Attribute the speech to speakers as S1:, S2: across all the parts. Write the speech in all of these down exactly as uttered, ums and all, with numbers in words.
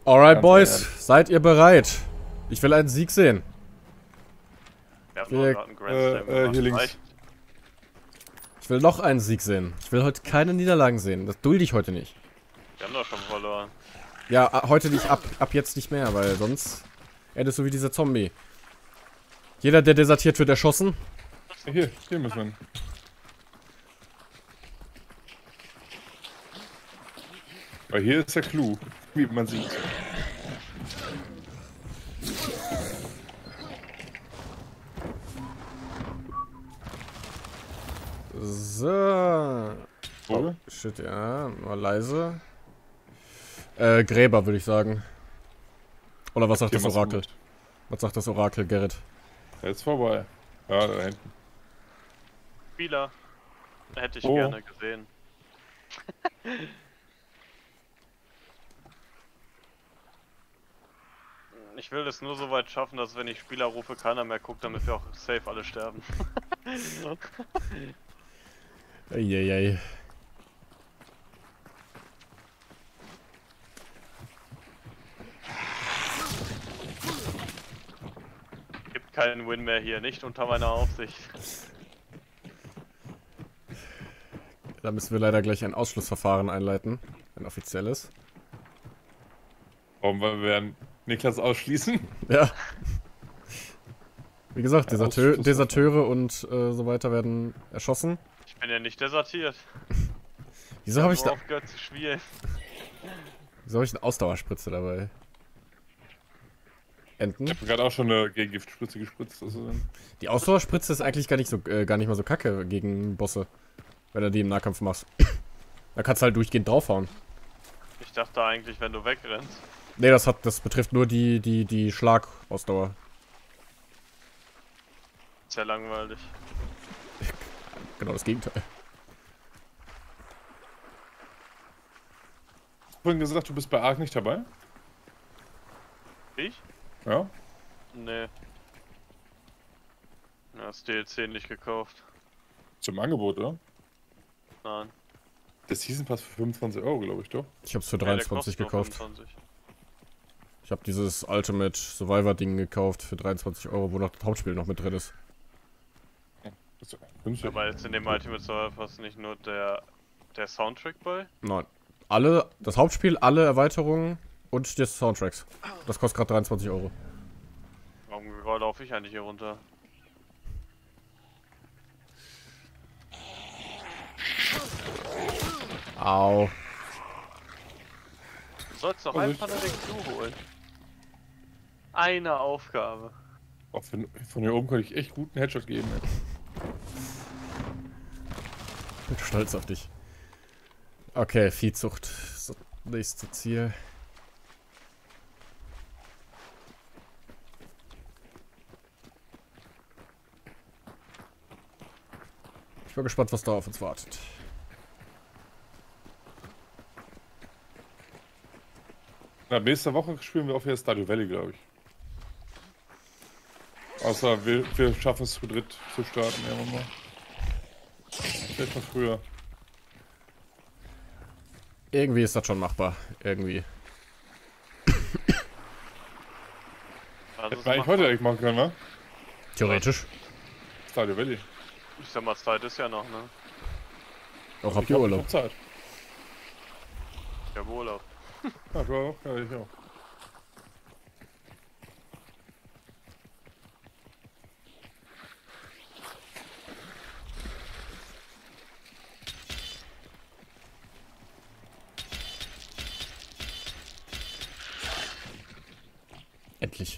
S1: Alright,
S2: Ganz
S1: Boys,
S2: ehrlich.
S1: seid ihr bereit? Ich will einen Sieg sehen.
S3: Wir haben
S1: Wir-
S3: noch gerade einen Grand
S2: äh,
S3: Slam
S2: äh,
S3: gemacht.
S2: hier links.
S3: Reicht.
S1: Ich will noch einen Sieg sehen. Ich will heute keine Niederlagen sehen. Das dulde ich heute nicht.
S3: Wir haben doch schon verloren.
S1: Ja, a- heute nicht, ab, ab jetzt nicht mehr, weil sonst endest du wie dieser Zombie. Jeder, der desertiert, wird erschossen.
S2: Hier, hier müssen wir hin. Weil hier ist der Clou, wie man sieht.
S1: So.
S2: Wo?
S1: Shit, ja. Mal leise. Äh, Gräber, würde ich sagen. Oder was sagt
S2: Hier
S1: das
S2: mach's
S1: Orakel?
S2: gut.
S1: Was sagt das Orakel, Gerrit?
S2: Er ist vorbei. Ja, da hinten.
S3: Spieler. Hätte ich
S2: Oh.
S3: gerne gesehen. Ich will es nur so weit schaffen, dass wenn ich Spieler rufe, keiner mehr guckt, damit wir auch safe alle sterben.
S1: Eieiei.
S3: Gibt keinen Win mehr hier, nicht unter meiner Aufsicht.
S1: Da müssen wir leider gleich ein Ausschlussverfahren einleiten. Ein offizielles.
S2: Warum wollen wir werden Niklas ausschließen?
S1: Ja. Wie gesagt,
S2: Ja,
S1: Deserteu
S2: Ausschlussverfahren.
S1: Deserteure und äh, so weiter werden erschossen.
S3: Ich bin ja nicht desertiert.
S1: Wieso habe ich da,
S3: Nur aufgehört zu spielen.
S1: wieso habe ich eine Ausdauerspritze dabei? Enten?
S2: Ich habe gerade auch schon eine Gegengiftspritze gespritzt. Also
S1: Die Ausdauerspritze ist eigentlich gar nicht so äh, gar nicht mal so kacke gegen Bosse, wenn du die im Nahkampf machst. Da kannst du halt durchgehend draufhauen.
S3: Ich dachte eigentlich, wenn du wegrennst.
S1: Nee, das hat das betrifft nur die die die Schlagausdauer.
S3: Ist ja langweilig.
S1: Genau das Gegenteil.
S2: du hast vorhin gesagt, du bist bei Ark nicht dabei?
S3: Ich?
S2: Ja.
S3: Nee. Ja, das D L C nicht gekauft.
S2: Zum Angebot, oder?
S3: Nein.
S2: Der Season Pass für fünfundzwanzig Euro, glaube ich, doch.
S1: Ich habe es für
S3: Ja, der
S1: dreiundzwanzig
S3: kostet nur
S1: gekauft.
S3: fünfundzwanzig.
S1: Ich habe dieses Ultimate Survivor Ding gekauft für dreiundzwanzig Euro, wo noch das Hauptspiel noch mit drin ist.
S2: Das ist ja günstig.
S3: Aber jetzt in dem Ultimate Survivor Pass nicht nur der, der Soundtrack bei?
S1: Nein. Alle, das Hauptspiel, alle Erweiterungen und die Soundtracks. Das kostet gerade dreiundzwanzig Euro.
S3: Warum laufe ich eigentlich hier runter?
S1: Au.
S3: Du sollst doch
S2: Also
S3: einfach nur den Clou holen. Eine Aufgabe.
S2: Auch von, von hier oben könnte ich echt guten Headshot geben. Ey.
S1: Bin stolz auf dich. Okay, Viehzucht. So, nächstes Ziel. Ich bin gespannt, was da auf uns wartet.
S2: Na, nächste Woche spielen wir auch wieder Stardew Valley, glaube ich. Außer wir, wir schaffen es zu dritt zu starten, irgendwann mal. Vielleicht mal früher.
S1: Irgendwie ist das schon machbar. Irgendwie.
S3: Also
S2: Hätten
S3: es
S2: wir eigentlich
S3: macht
S2: heute
S3: man-
S2: eigentlich machen können, wa?
S1: Theoretisch.
S2: Stardew Valley.
S3: Ich sag mal, Zeit ist ja noch, ne?
S1: Auch habt
S2: Ich
S1: ihr
S2: hab-
S1: Urlaub.
S2: Ich hab Zeit.
S3: Ich hab Urlaub.
S2: Ja, du auch? Ja, ich auch.
S1: Endlich.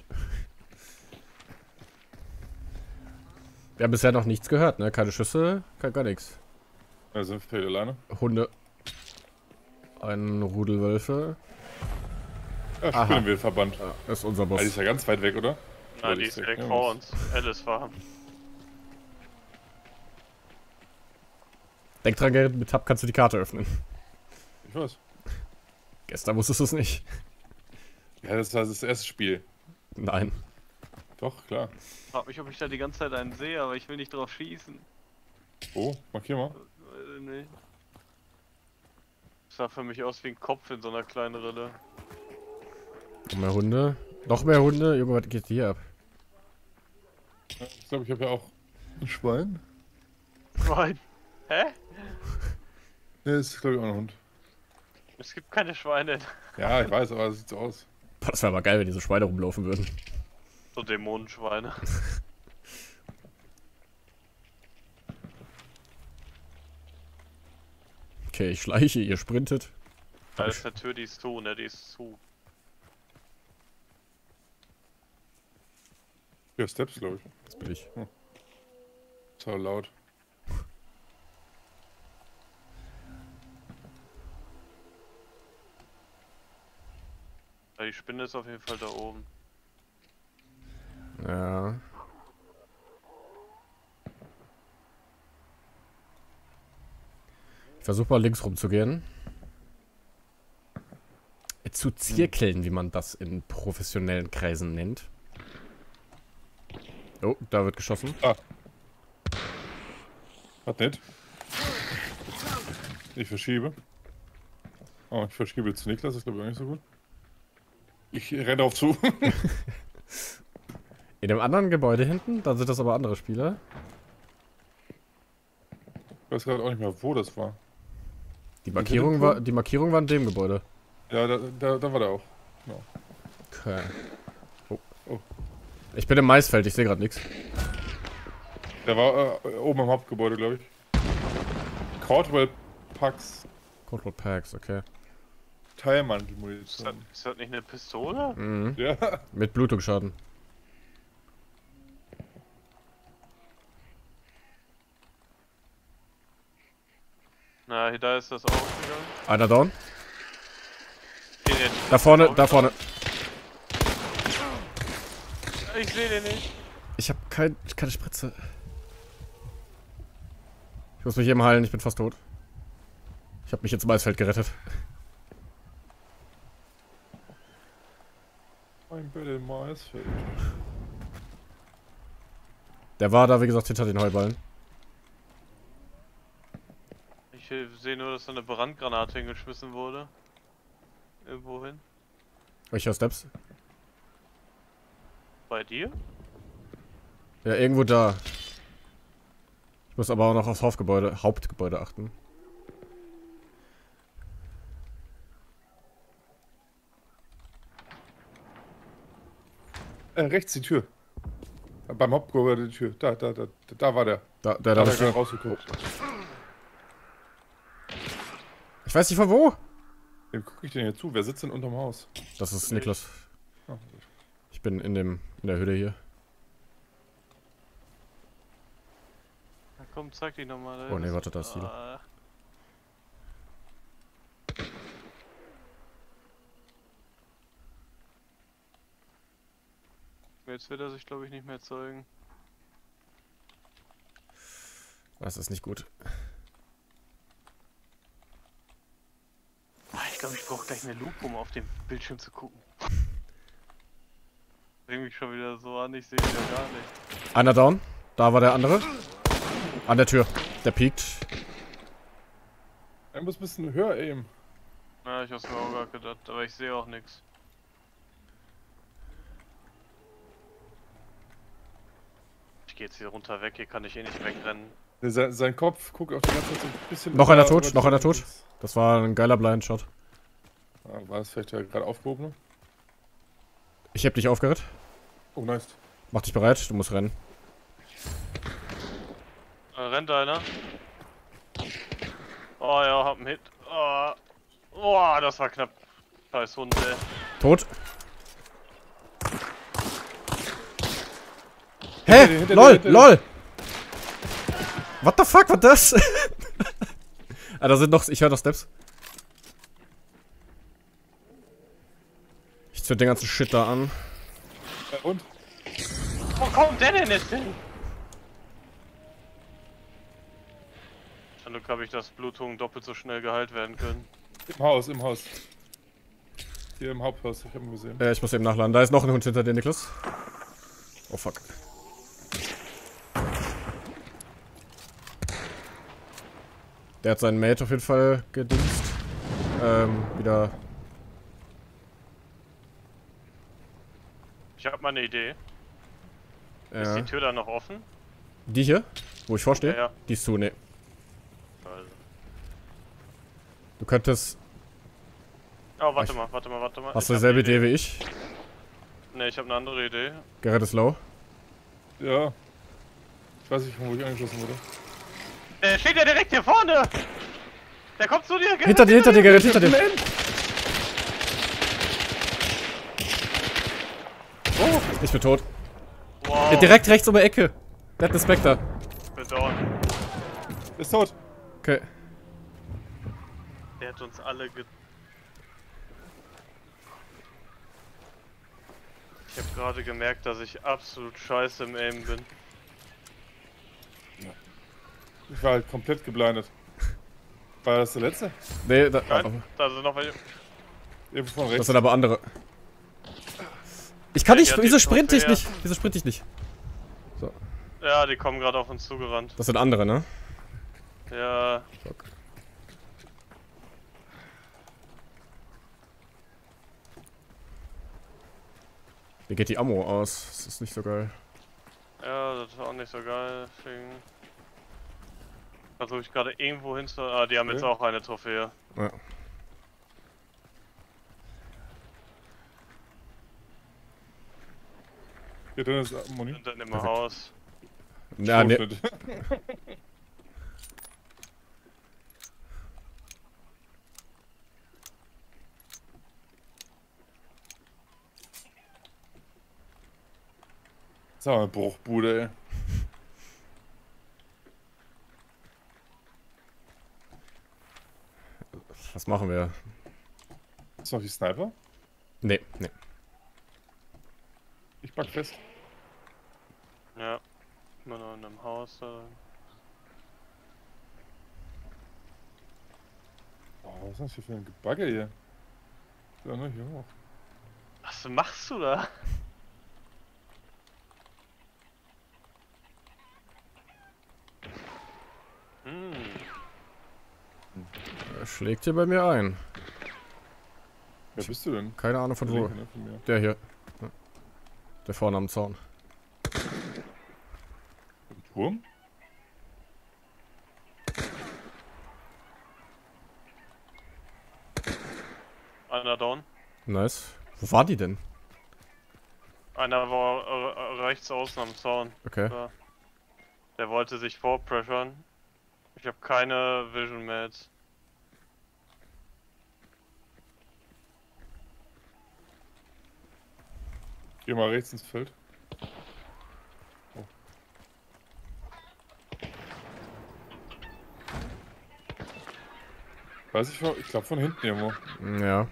S1: Wir haben bisher noch nichts gehört, ne? Keine Schüsse, kein gar nichts.
S2: Ja, sind wir hier alleine.
S1: Hunde. Ein Rudel Wölfe.
S2: Ja,
S1: Aha.
S2: spielen wir Verband.
S1: Ja, das ist unser Boss.
S2: Ah, die ist ja ganz weit weg, oder?
S3: Nein,
S2: Ja,
S3: die ist direkt
S2: ja,
S3: vor
S2: das-
S3: uns. Alice Farm.
S1: Denk dran, Gerrit, mit Tab kannst du die Karte öffnen.
S2: Ich weiß.
S1: Gestern wusstest du es nicht.
S2: Ja, das war das erste Spiel.
S1: Nein.
S2: Doch, klar.
S3: Frag mich, ob ich da die ganze Zeit einen sehe, aber ich will nicht drauf schießen.
S2: Oh, markier mal.
S3: Weiß ich nicht. Sah für mich aus wie ein Kopf in so einer kleinen Rille.
S1: Noch mehr Hunde. Noch mehr Hunde? Junge, was geht hier ab?
S2: Ich glaube, ich habe ja auch ein Schwein.
S3: Schwein. Hä?
S2: Ne, ist glaube ich auch ein Hund.
S3: Es gibt keine Schweine.
S2: Ja, ich weiß, aber es sieht so aus.
S1: Boah, das wäre mal geil, wenn diese Schweine rumlaufen würden.
S3: So Dämonenschweine.
S1: Okay, ich schleiche, ihr sprintet.
S3: Da ist der Tür, die ist zu, ne? Die ist zu.
S2: Ja, Steps, glaube ich.
S1: Das bin ich.
S2: Ist aber laut.
S3: Ja, die Spinne ist auf jeden Fall da oben.
S1: Ja. Ich versuche mal links rumzugehen. Zu zirkeln, wie man das in professionellen Kreisen nennt. Oh, da wird geschossen.
S2: Ah. Hat nicht. Ich verschiebe. Oh, ich verschiebe jetzt zu Niklas, das ist glaube ich auch nicht so gut. Ich renne auf zu.
S1: In dem anderen Gebäude hinten, dann sind das aber andere Spieler.
S2: Ich weiß gerade auch nicht mehr, wo das war.
S1: Die Markierung war, die Markierung war in dem Gebäude.
S2: Ja, da, da, da war der auch. Genau.
S1: Okay. Oh.
S2: Oh.
S1: Ich bin im Maisfeld, ich sehe gerade nichts.
S2: Der war äh, oben am Hauptgebäude, glaube ich. Cordwell Pax.
S1: Control Packs, okay.
S3: Ist das,
S2: Teilmantelmunition.
S3: ist das nicht eine Pistole?
S1: Mhm.
S2: Ja.
S1: Mit Blutungsschaden.
S3: Na, hier, da ist das auch gegangen.
S1: Einer down.
S3: Hier, der
S1: Da vorne, da vorne.
S3: Ich sehe den nicht.
S1: Ich habe kein, keine Spritze. Ich muss mich eben heilen, ich bin fast tot. Ich habe mich ins Maisfeld gerettet.
S2: Ein Bett im Maisfeld.
S1: Der war da, wie gesagt, hinter den Heuballen.
S3: Ich äh, sehe nur, dass da eine Brandgranate hingeschmissen wurde. Irgendwo hin.
S1: Ich höre Steps.
S3: Bei dir?
S1: Ja, irgendwo da. Ich muss aber auch noch aufs Hauptgebäude, Hauptgebäude achten.
S2: Äh, rechts die Tür. Beim Hauptgebäude die Tür. Da, da, da, da war der.
S1: Da, der,
S2: Da
S1: da,
S2: hat er
S1: da.
S2: gerade rausgeguckt.
S1: Ich weiß nicht von wo.
S2: Wem gucke ich denn hier zu? Wer sitzt denn unterm Haus?
S1: Das ist Niklas.
S2: Ah, gut.
S1: Ich bin in dem, in der Höhle hier.
S3: Na komm, zeig dich nochmal.
S1: Oh ne, warte, da ist Silo.
S3: Ah. Jetzt wird er sich, glaube ich, nicht mehr zeigen.
S1: Das ist nicht gut.
S3: Ah, ich glaube, ich brauche gleich eine Lupe, um auf dem Bildschirm zu gucken. Bring mich schon wieder so an, ich sehe ihn ja gar nicht.
S1: Einer down. Da war der andere. An der Tür. Der piekt.
S2: Er muss ein bisschen höher aimen.
S3: Na, ich hab's mir auch gar gedacht, aber ich sehe auch nichts. Ich gehe jetzt hier runter weg, hier kann ich eh nicht wegrennen.
S2: Sein, sein Kopf guckt auch die ganze Zeit so ein bisschen.
S1: Noch einer
S2: über-
S1: tot,
S2: über
S1: noch
S2: die-
S1: einer tot. Das war ein geiler Blind-Shot.
S2: Ah, war das vielleicht der gerade aufgehobene?
S1: Ich hab dich aufgeritten.
S2: Oh, nice.
S1: Mach dich bereit, du musst rennen.
S3: Äh, rennt einer. Oh ja, hab einen Hit. Oh, oh das war knapp. Scheiß Hund, ey.
S1: Tot.
S2: Hinter
S1: Hä?
S2: dir, hinter dir,
S1: LOL,
S2: hinter dir.
S1: LOL! What the fuck, was das? Ah, da sind noch, ich höre noch Steps. Ich zünd den ganzen Shit da an.
S2: Äh, und?
S3: Wo kommt der denn jetzt hin? Zum Glück habe ich, dass Blutungen doppelt so schnell geheilt werden können.
S2: Im Haus, im Haus. Hier im Haupthaus, ich hab ihn gesehen.
S1: Äh, ich muss eben nachladen. Da ist noch ein Hund hinter dir, Niklas. Oh fuck. Der hat seinen Mate auf jeden Fall gedingst. Ähm, wieder.
S3: Ich habe mal eine Idee. Ist
S1: Ja.
S3: die Tür da noch offen?
S1: Die hier? Wo ich vorstehe?
S3: Ja, ja.
S1: Die ist zu, ne.
S3: Also.
S1: Du könntest...
S3: Oh, warte
S1: Ich-
S3: mal, warte mal, warte mal.
S1: Hast
S3: Ich
S1: du
S3: hab
S1: dieselbe
S3: eine
S1: Idee wie ich?
S3: Ne, ich habe eine andere Idee.
S1: Gerrit ist low.
S2: Ja. Ich weiß nicht, von wo ich angeschossen wurde.
S3: Der steht ja direkt hier vorne! Der kommt zu dir!
S1: Hinter dir, hinter dir, Gerrit, hinter dir. Oh, ich bin tot.
S3: Wow.
S1: Ja, direkt rechts um die Ecke. Der hat eine Spectre.
S3: Bedauern.
S2: Ist tot.
S1: Okay.
S3: Der hat uns alle ge... Ich habe gerade gemerkt, dass ich absolut scheiße im Aim bin.
S2: Ich war halt komplett geblindet. War das der letzte?
S1: Nee, da,
S3: Nein, da sind noch welche.
S2: Irgendwo von
S1: das
S2: rechts.
S1: sind aber andere. Ich kann
S3: Ja,
S1: nicht,
S3: die hat
S1: wieso
S3: die
S1: sprinte ich
S3: Trophäe.
S1: nicht? Wieso sprinte ich nicht?
S3: Ja, die kommen gerade auf uns zugerannt.
S1: Das sind andere, ne?
S3: Ja,
S1: Fuck. Mir geht die Ammo aus. Das ist nicht so geil.
S3: ja, das war auch nicht so geil. Deswegen versuche ich gerade irgendwo hin zu... Ah, die haben jetzt
S2: Okay.
S3: auch eine Trophäe.
S1: Ja.
S2: Hier drin ist Moni.
S3: Sind dann im
S1: Perfekt.
S3: Haus.
S1: Ja, ne,
S2: Schrotflinte. Das ist aber eine Bruchbude, ey.
S1: was machen wir?
S2: Ist noch die Sniper?
S1: Nee, nee.
S2: Ich pack fest.
S3: Ja, immer noch in einem Haus. Da.
S2: Oh, was ist das hier für ein Gebagge hier? Ja, ne, hier hoch.
S3: Was machst du da? Hm.
S1: Er schlägt hier bei mir ein.
S2: Wer bist du denn?
S1: Keine Ahnung von
S2: Der
S1: wo.
S2: Linke, ne, von mir.
S1: Der hier. Ja. Der vorne am Zaun.
S2: Im Turm?
S3: Einer down.
S1: Nice. Wo war die denn?
S3: Einer war äh, rechts außen am Zaun.
S1: Okay.
S3: Da. Der wollte sich vorpressern. Ich habe keine Vision mehr jetzt.
S2: Geh mal rechts ins Feld. Oh. Weiß ich, von- ich glaube von hinten irgendwo.
S1: Ja.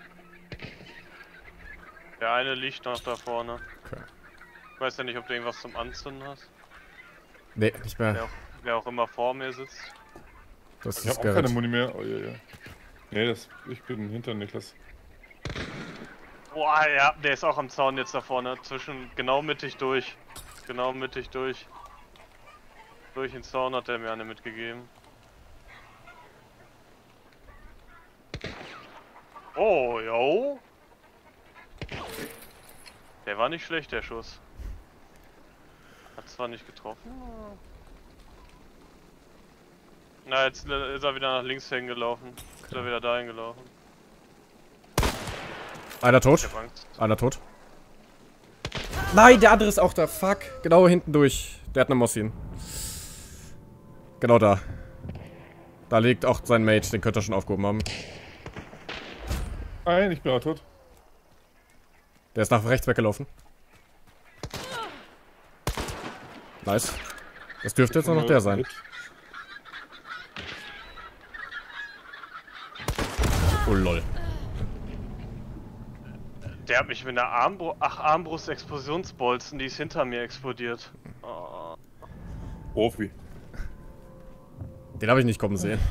S3: Der eine liegt noch da vorne.
S1: Okay.
S3: Ich weiß ja nicht, ob du irgendwas zum Anzünden hast.
S1: Nee, nicht
S3: Wer
S1: mehr.
S3: auch, wer auch immer vor mir sitzt.
S1: Das
S2: Ich
S1: ist
S2: habe auch keine
S1: Gerrit.
S2: Muni mehr. Oh ja, ja. Nee, das, ich bin hinter Niklas.
S3: Boah, ja, der ist auch am Zaun jetzt da vorne. Zwischen, genau mittig durch. Genau mittig durch. Durch den Zaun hat er mir eine mitgegeben. Oh, yo. Der war nicht schlecht, der Schuss. Hat zwar nicht getroffen. aber- Na, jetzt äh, ist er wieder nach links hingelaufen. Ist er wieder dahin gelaufen.
S1: Einer tot.
S3: Ich hab Angst.
S1: Einer tot. Nein, der andere ist auch da. Fuck. Genau hinten durch. Der hat eine Mossin. Genau da. Da liegt auch sein Mate. Den könnte er schon aufgehoben haben.
S2: Nein, ich bin auch tot.
S1: Der ist nach rechts weggelaufen. Nice. Das dürfte jetzt nur noch der sein. Oh lol.
S3: Der hat mich mit einer Armbru Ach, Armbrust-Explosionsbolzen, die ist hinter mir explodiert. Oh.
S2: Profi.
S1: Den habe ich nicht kommen sehen.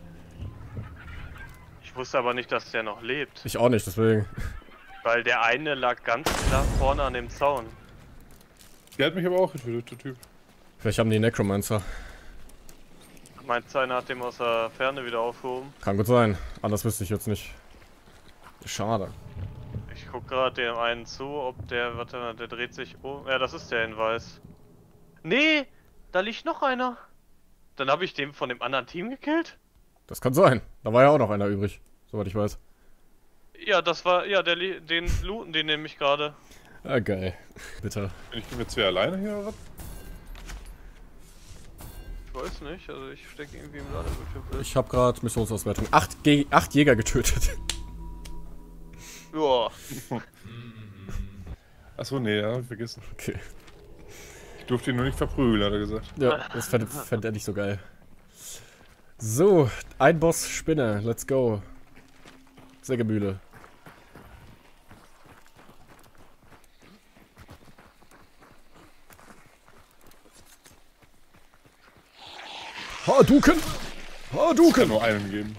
S3: Ich wusste aber nicht, dass der noch lebt.
S1: Ich auch nicht, deswegen.
S3: Weil der eine lag ganz klar vorne an dem Zaun.
S2: Der hat mich aber auch getötet, der Typ.
S1: Vielleicht haben die Necromancer.
S3: Meinst du, einer hat dem aus der Ferne wieder aufgehoben?
S1: Kann gut sein. Anders wüsste ich jetzt nicht. Schade.
S3: Ich guck gerade dem einen zu, ob der, warte mal, der dreht sich um. Ja, das ist der in weiß. Nee, da liegt noch einer. Dann habe ich den von dem anderen Team gekillt?
S1: Das kann sein. Da war ja auch noch einer übrig, soweit ich weiß.
S3: Ja, das war, ja, der, den looten, den nehme ich gerade.
S1: Ah, geil. Bitte.
S2: Bin ich mit zwei alleine hier oder was?
S3: Ich weiß nicht, also ich stecke irgendwie im Ladebildschirm.
S1: Ich habe gerade Missionsauswertung. Acht, Ge acht Jäger getötet.
S3: Ja.
S2: Achso, nee, ja, hab ich vergessen.
S1: Okay.
S2: Ich durfte ihn nur nicht verprügeln, hat er gesagt.
S1: Ja, das fände fänd er nicht so geil. So, ein Boss Spinne. Let's go. Sägemühle. Hadouken!
S2: Kann
S1: Hadouken!
S2: nur einen geben.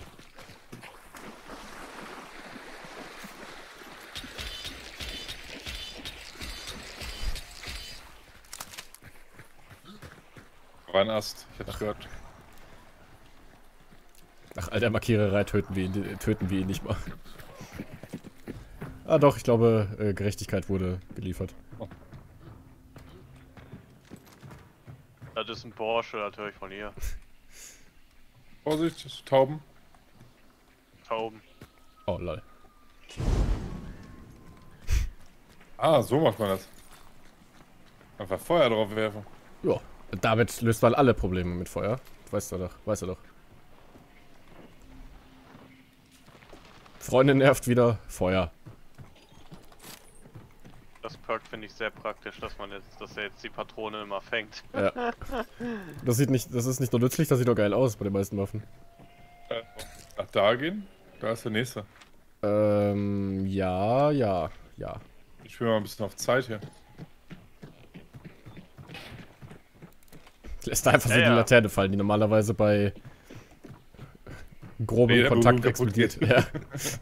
S2: War ein Ast, ich hab's gehört.
S1: Nach all der Markiererei töten wir ihn, töten wir ihn nicht mal. Ah doch, ich glaube, äh, Gerechtigkeit wurde geliefert.
S2: Oh.
S3: Das ist ein Porsche, das höre ich von hier.
S2: Vorsicht, das sind Tauben.
S3: Tauben.
S1: Oh lol.
S2: Ah, so macht man das. Einfach Feuer drauf werfen.
S1: Ja, damit löst man alle Probleme mit Feuer. Weißt du doch, weißt du doch. Freundin nervt wieder, Feuer.
S3: Das Perk finde ich sehr praktisch, dass man jetzt, dass er jetzt die Patrone immer fängt.
S1: Ja. Das sieht nicht, das ist nicht nur nützlich, das sieht auch geil aus bei den meisten Waffen.
S2: Äh, Nach da gehen? Da ist der nächste.
S1: Ähm, ja, ja, ja.
S2: Ich spiele mal ein bisschen auf Zeit hier.
S1: Lässt da einfach so
S3: Ja,
S1: die
S3: ja.
S1: Laterne fallen, die normalerweise bei grobem
S2: Nee, der
S1: Kontakt
S2: Bogen kaputt
S1: explodiert.
S2: geht.
S1: Ja.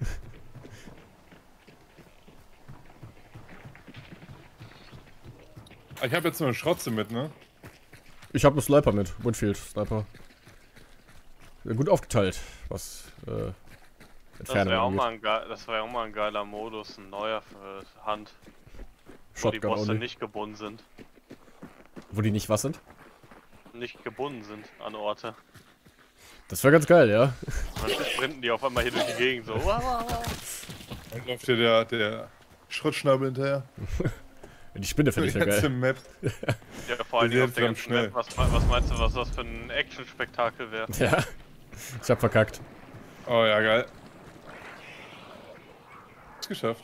S2: Ich habe jetzt nur eine Schrotze mit, ne?
S1: Ich habe einen Sniper mit, Winfield Sniper. Ja, gut aufgeteilt, was äh,
S3: Das
S1: Entfernung
S3: wäre auch,
S1: angeht.
S3: mal ein ge- das wär auch mal ein geiler Modus, ein neuer für Hand. Wo die
S1: Shotgun
S3: Bosse
S1: only.
S3: nicht gebunden sind.
S1: Wo die nicht was sind?
S3: Nicht gebunden sind an Orte.
S1: Das wäre ganz geil, ja.
S3: Dann sprinten die auf einmal hier durch die Gegend so. Wow, wow, wow.
S2: Dann läuft hier der, der Schrottschnabel hinterher.
S1: Die Spinne finde ich
S2: Die
S1: ja
S2: ganze
S1: geil.
S2: Map.
S3: Ja, vor allem
S2: Die
S3: auf
S2: sind
S3: der ganzen
S2: schnell.
S3: Map. Was, was meinst du, was das für ein Action-Spektakel wäre?
S1: Ja. Ich hab verkackt.
S2: Oh ja, geil. Ist geschafft.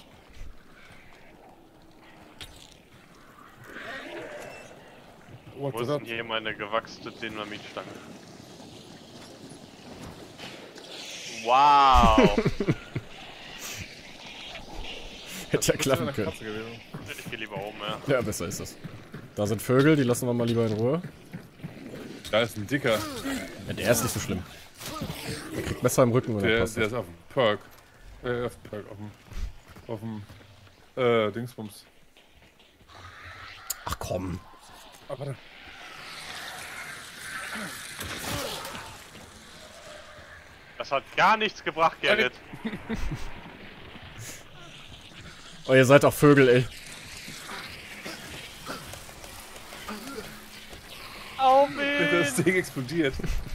S2: What
S3: Wo
S2: the
S3: ist denn
S2: fuck?
S3: hier meine gewachste Dynamitstange? Wow!
S1: Hätte ja klappen können.
S3: Ich geh lieber oben, ja.
S1: Ja, besser ist das. Da sind Vögel, die lassen wir mal lieber in Ruhe.
S2: Da ist ein Dicker.
S1: Ja, der ist nicht so schlimm. Der kriegt Messer im Rücken und dann
S2: Der,
S1: passt
S2: der
S1: das.
S2: ist auf dem Perk. Äh, auf dem Perk, auf dem. Auf dem. Äh, Dingsbums.
S1: Ach komm.
S2: Ah, warte.
S3: Das hat gar nichts gebracht, Gerrit.
S1: Oh, ihr seid auch Vögel, ey.
S3: Oh,
S2: Das
S3: Mann!
S2: Ding explodiert.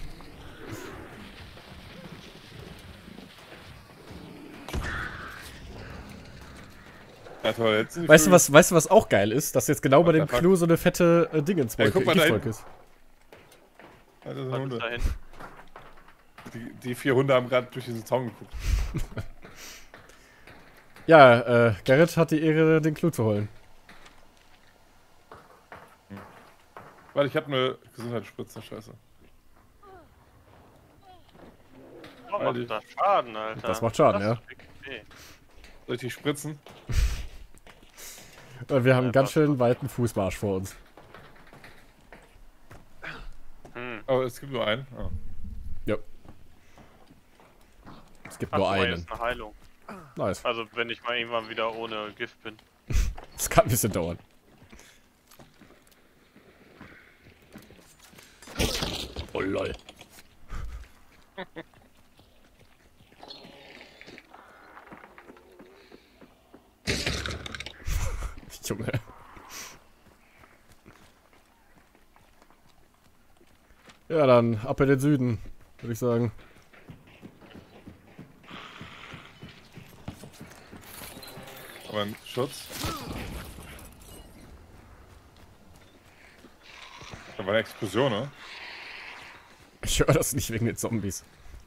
S2: Ja, toll, jetzt sind die
S1: Weißt du,
S2: Vögel-
S1: was, weißt du, was auch geil ist? Dass jetzt genau bei
S2: What
S1: dem
S2: the fuck?
S1: Clou so eine fette äh, Dingenswolke,
S2: Ja, guck mal da
S1: Giftwolke ist.
S2: Ja, das sind
S3: Was
S2: Hunde.
S3: ist da hinten?
S2: Die, die vier Hunde haben gerade durch diesen Zaun geguckt.
S1: Ja, äh, Gerrit hat die Ehre, den Clou zu holen.
S2: Warte, ich habe eine Gesundheitsspritze, scheiße.
S3: Oh, macht das Schaden, Alter.
S1: Das macht Schaden,
S3: Das
S1: ja.
S3: ist okay.
S2: Soll ich die spritzen?
S1: Äh, Wir haben einen
S3: Ja,
S1: ganz
S3: passt.
S1: schön weiten Fußmarsch vor uns.
S3: Hm.
S2: Oh, es gibt nur einen. Oh.
S1: Ja. Es gibt
S3: Ach,
S1: nur
S3: guck mal, hier
S1: einen.
S3: ist eine Heilung.
S1: Nice.
S3: Also, wenn ich mal irgendwann wieder ohne Gift bin.
S1: Das kann ein bisschen dauern. Oh lol. Junge. Ja, dann ab in den Süden, würde ich sagen.
S2: Aber ein Schutz. Da war eine Explosion, ne?
S1: Ich höre das nicht wegen den Zombies.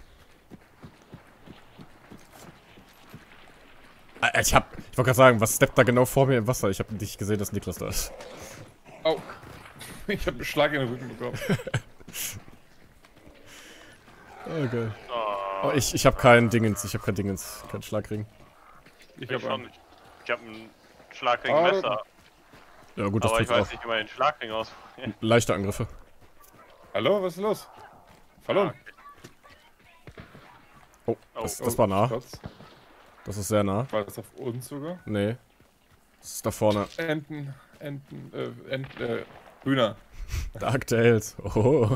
S1: Äh, Ich hab. Ich wollte gerade sagen, was steppt da genau vor mir im Wasser? Ich habe nicht gesehen, dass Niklas da ist.
S2: Au. Ich habe einen Schlag in den Rücken bekommen.
S1: Okay.
S3: Oh,
S1: Oh, ich ich habe keinen Dingens. Ich habe kein Dingens. Kein Schlagring.
S2: Ich
S3: ich
S2: habe
S3: schon
S2: einen.
S3: nicht. Ich hab ein Schlagring
S2: Ah,
S3: Messer.
S1: Ja, gut, das
S3: Aber ich
S1: tut's
S3: weiß
S1: auch.
S3: nicht, wie man den Schlagring aus.
S1: Leichte Angriffe.
S2: Hallo, was ist los? Verloren.
S1: Oh,
S3: Oh,
S1: das, das war nah.
S2: Schutz.
S1: Das ist sehr nah.
S2: War das auf uns sogar?
S1: Nee. Das ist da vorne.
S2: Enten, Enten, äh, Enten, äh, Hühner.
S1: Dark Tales. Oh.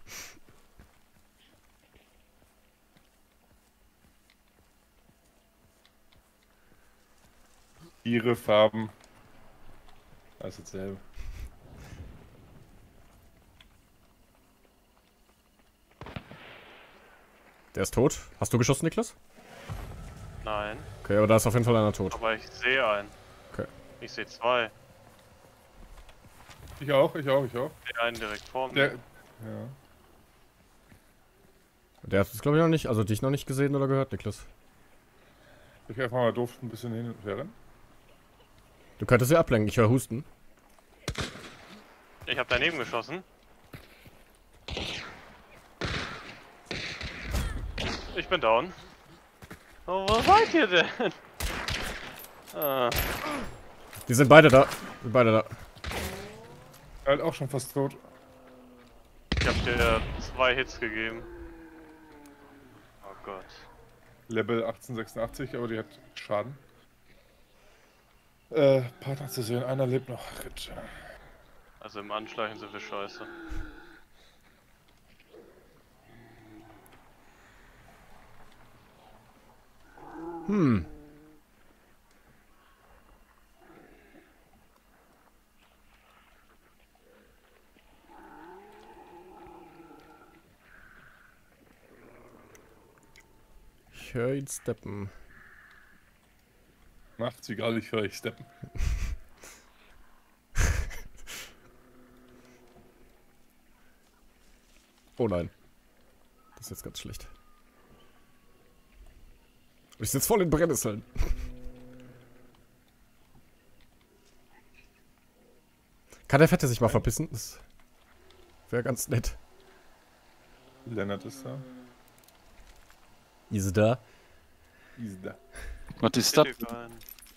S2: Ihre Farben. Das ist dasselbe.
S1: Der ist tot. Hast du geschossen, Niklas?
S3: Nein,
S1: Okay, aber da ist auf jeden Fall einer tot.
S3: aber ich sehe einen.
S1: Okay.
S3: Ich sehe zwei.
S2: Ich auch, ich auch, ich auch.
S3: Ich sehe einen direkt vor mir.
S2: Der, ja.
S1: Der hat es, glaube ich, noch nicht, also dich noch nicht gesehen oder gehört, Niklas.
S2: Ich einfach mal doof ein bisschen hin und her rennen.
S1: Du könntest sie ablenken, ich höre Husten.
S3: Ich habe daneben geschossen. Ich bin down. Oh, wo seid ihr denn? Ah,
S1: Die sind beide da. Sind beide da.
S2: Halt auch schon fast tot.
S3: ich hab dir zwei Hits gegeben. Oh Gott.
S2: Level achtzehnhundertsechsundachtzig, aber die hat Schaden. Äh, Partner zu sehen, einer lebt noch. Gut.
S3: Also im Anschleichen sind wir scheiße.
S1: Hm. Ich höre ihn steppen.
S2: Macht's egal, ich höre ich steppen.
S1: Oh nein. Das ist jetzt ganz schlecht. Ich sitze voll in Brennnesseln. Kann der Fette sich mal verpissen? Das wäre ganz nett.
S2: Lennart ist da.
S1: Ist da?
S2: Ist da.
S4: Was ist das?
S3: Bitte rein.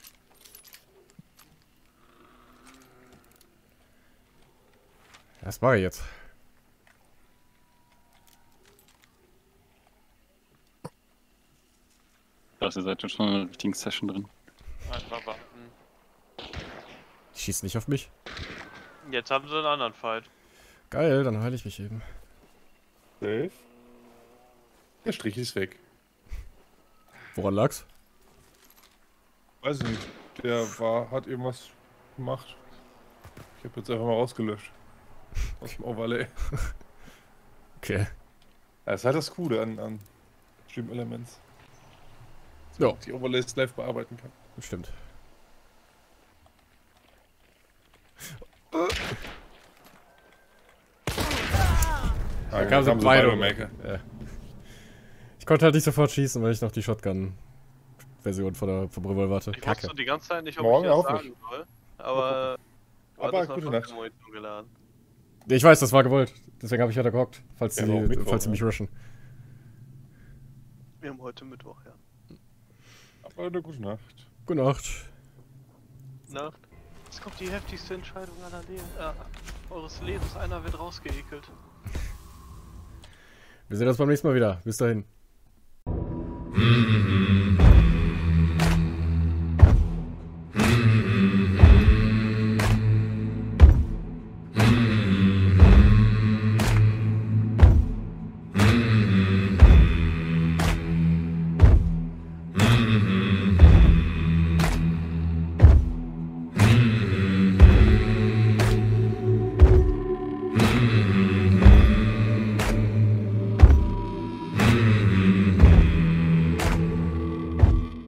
S1: Das mache ich jetzt.
S4: Das ihr seid ja schon in einer richtigen Session drin.
S3: Einfach warten.
S1: Die schießt nicht auf mich.
S3: Jetzt haben sie einen anderen Fight.
S1: Geil, dann heile ich mich eben.
S2: Safe. Der Strich ist weg.
S1: Woran lag's?
S2: Weiß ich nicht. Der war, hat irgendwas gemacht. Ich habe jetzt einfach mal rausgelöscht. Aus dem Overlay.
S1: Okay.
S2: Ja, das ist halt das Coole an, an Stream Elements.
S1: Ja,
S2: Die Overlays live bearbeiten kann.
S1: stimmt.
S2: Da
S1: kam so beide.
S2: Maker.
S1: Ja. Ich konnte halt nicht sofort schießen, weil ich noch die Shotgun-Version von der, vom Revolver hatte.
S3: Ich
S1: Kacke.
S3: wusste die ganze Zeit nicht, ob
S2: Morgen
S3: ich das
S2: auch
S3: sagen
S2: nicht.
S3: soll. Aber...
S2: Aber
S3: das
S2: gute
S3: hat
S2: Nacht.
S3: Munition geladen.
S1: Ja, ich weiß, das war gewollt. Deswegen habe ich weiter gehockt, falls,
S2: Ja,
S1: sie,
S2: aber auch Mittwoch,
S1: falls sie
S2: ne?
S1: mich rushen.
S3: Wir haben heute Mittwoch, ja.
S2: Aber eine gute Nacht.
S1: Gute Nacht.
S3: Nacht. Jetzt kommt die heftigste Entscheidung aller Leben, äh, eures Lebens. Einer wird rausgeekelt.
S1: Wir sehen uns beim nächsten Mal wieder. Bis dahin.
S5: Mhm.